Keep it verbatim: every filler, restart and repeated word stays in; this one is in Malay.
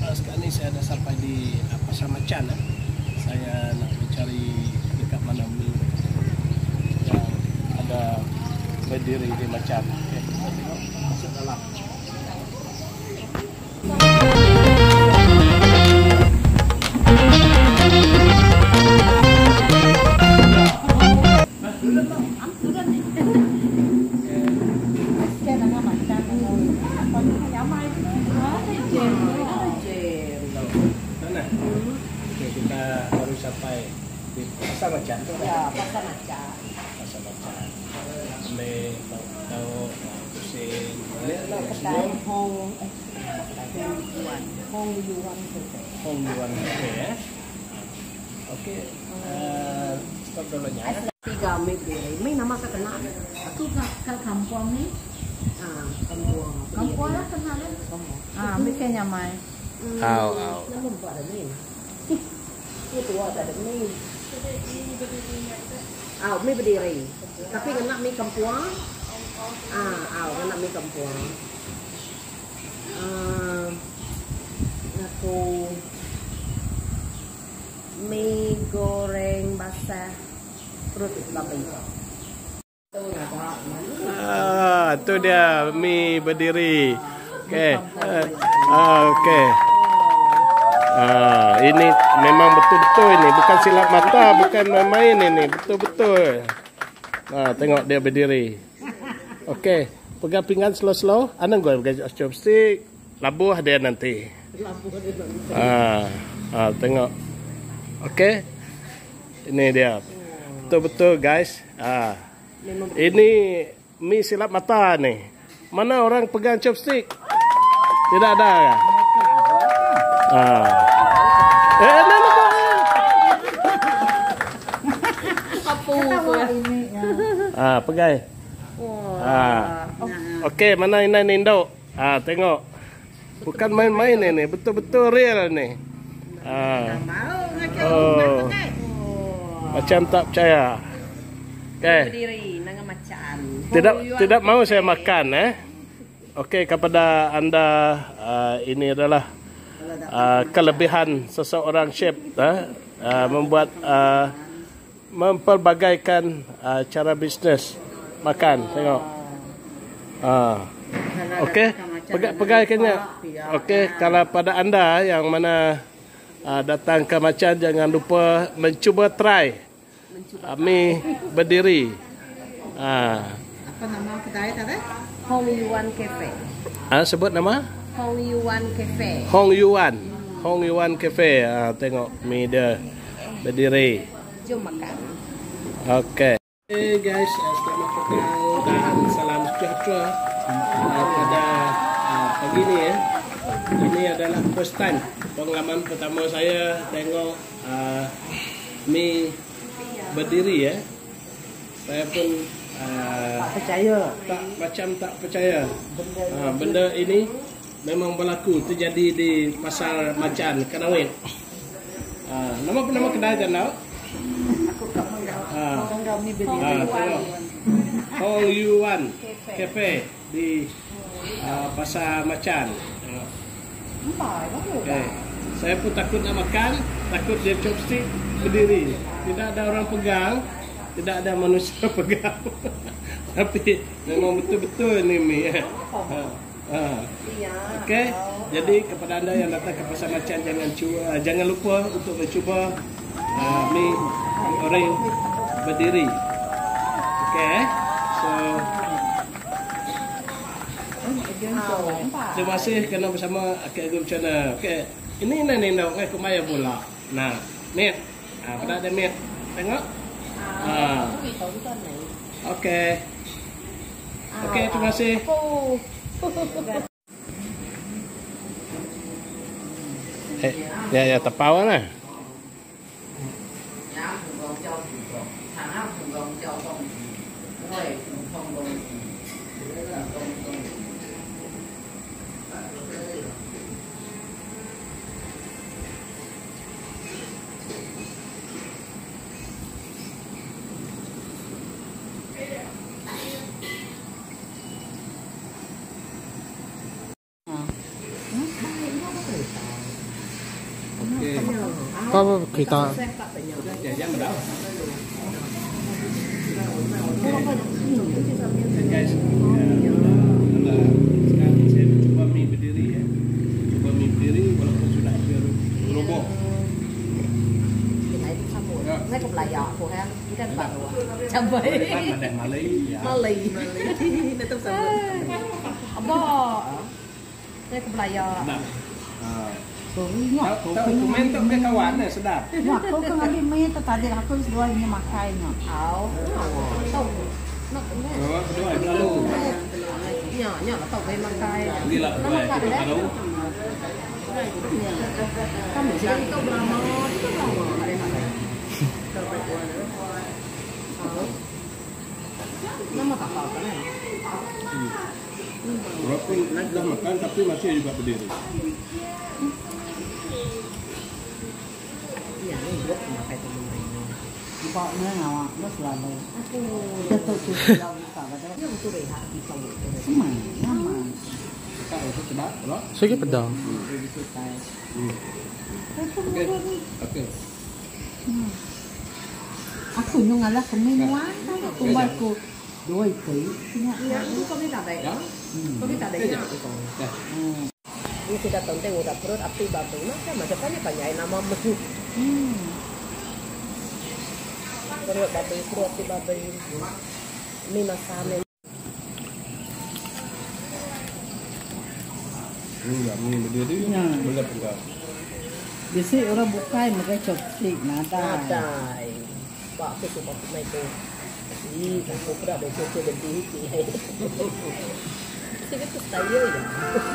uh, sekarang ini saya ada sampai di uh, Pasar Macan. Eh. Saya nak mencari dekat mana mie yang ada berdiri di Macan. Okay, kita tengok masuk dalam. Kita baru sampai di Pasar Macan tu. Ya, Pasar Macan. Pasar Macan. Ambil tahu pusing. Lihatlah kedai Hong Yuan. Hong Yuan Cafe. Hong Yuan Cafe ya. Okey. Uh, stop dulu nya. Tiga mie berdiri. Mie nama saya kenal. Aku kat kat kampung ni. Ah, kampung. Kampung lah kenal kan? Ah, mie kan nyamai. Au, au. Nama buat ada mie. Itu ada ada mie. Ah, mie berdiri. Tapi kena mie kampung. Ah, ah, kena mie kampung. Ah, aku mie goreng basah perut babi. Ah, tu dia mie berdiri. Okey. Ah, okey. Ah, ini memang betul-betul ini, bukan silap mata, bukan main-main ini, betul-betul. Ah, tengok dia berdiri. Okey, pegang pinggan slow-slow. Anang gua pegang chopstick. Labuh dia nanti. Ah, ah tengok. Okey. Ini dia. Betul-betul guys. Ah. Ini mie silap mata ni. Mana orang pegang chopstick? Tidak ada kan? Ah. Eh, mana mana? Apa ini? Ah, pegai. Ah. Okey, mana ini induk? Ah, tengok. Bukan main-main ini, betul-betul real ni. Ah. Oh. Macam tak percaya. Okey. Berdiri dengan Macan. Tidak tidak mau saya makan eh. Okey, kepada anda uh, ini adalah uh, kelebihan seseorang chef uh, uh, membuat uh, mempelbagaikan uh, cara bisnes makan. Tengok. Ah. Okey, pegai-pegaikannya. Okey, kalau pada anda yang mana uh, datang ke Macan, jangan lupa mencuba try uh, mie berdiri. Ah. Apa nama kedai tadi? Hong Yuan Cafe. Ah, sebut nama? Hong Yuan Cafe. Hong Yuan. Hong Yuan Cafe. Ah, tengok mie dia berdiri. Jom makan. Okey. Hey guys, selamat petang dan salam sejahtera uh, pada uh, pagi ni ya. Ini adalah first time, pengalaman pertama saya tengok uh, mie berdiri ya. Saya pun uh, Tak percaya. tak macam tak percaya. Benda, uh, benda ini memang berlaku terjadi di Pasar Macan, Kanawin. Uh, nama nama kedai jangan. Aku tak mahu. Ah. Orang kami berdiri. Ah, tengok. Hong Yuan Cafe di uh, Pasar Macan. Nampak, Okay. Saya pun takut nak makan, takut dia chopstick berdiri. Tidak ada orang pegang, tidak ada manusia pegang. Tapi memang betul-betul ni mie. Ha. Ha. Okey. Jadi kepada anda yang datang ke Pasar Macan, jangan cuba, jangan lupa untuk mencuba uh, mie goreng berdiri. Okey. So terima kasih kerana bersama Akik Agum Channel. Okey. Ini ni nak ngai kumaya bola. Nah, mit. Ah, pada ada mit. Tengok. Ah. Okey. Okey, terima kasih. Eh, ya ya tapau lah. Apa kita? Saya tak tanya. Jangan berapa. Guys, sekarang saya mencoba mie berdiri ya. Coba mie berdiri walaupun sudah hampir roboh. Cái này xong rồi. Mấy cục lại giọt của em, cái này bạc rồi. Chăm vậy. Kan ada Malay ya. Malay. Nó tâm sự. Apa? Saya ke belayar. Nah. Ah. Sorry, Tahu tahu komentar ke kawan ya sedap. Wah, kau kan ambil mie tu tadi aku dua ini makainya. Ảo. Tông. Nó cũng thế. Rồi, kedua lalu. Nhỏ nhỏ là tông bên makai. Ini lah Nó dua makai itu đấy. tahu. Kamu sih itu drama, itu drama ada apa? Terbaik mana? Tahu? Nama tak tahu kan? Walaupun sudah makan tapi masih juga berdiri. Iya, ini gua makai temen lain. Bawa ni awak, dah selalu. Aku Jatuh tu sudah buka pada. dia betul deh hati kamu. Semai, nyaman. Kak itu sedap, loh. Sikit pedang. Okey. Okey. Aku nyung ala kemenuan, aku baku dua itu. Iya, aku kau minta deh. Kau minta deh. Ya. Ini sudah tonton udah perut api batu. Nah, kan macam mana panjai nama mesu. Hmm. Perut batu, perut api batu. Ini masame. Enggak, mie berdiri. Ya. Boleh enggak? Biasa orang bukai mereka chopstick nada. Ada. Pak aku suka main tu. Ih, aku pernah ada cuci berdiri. Sini tu style ya.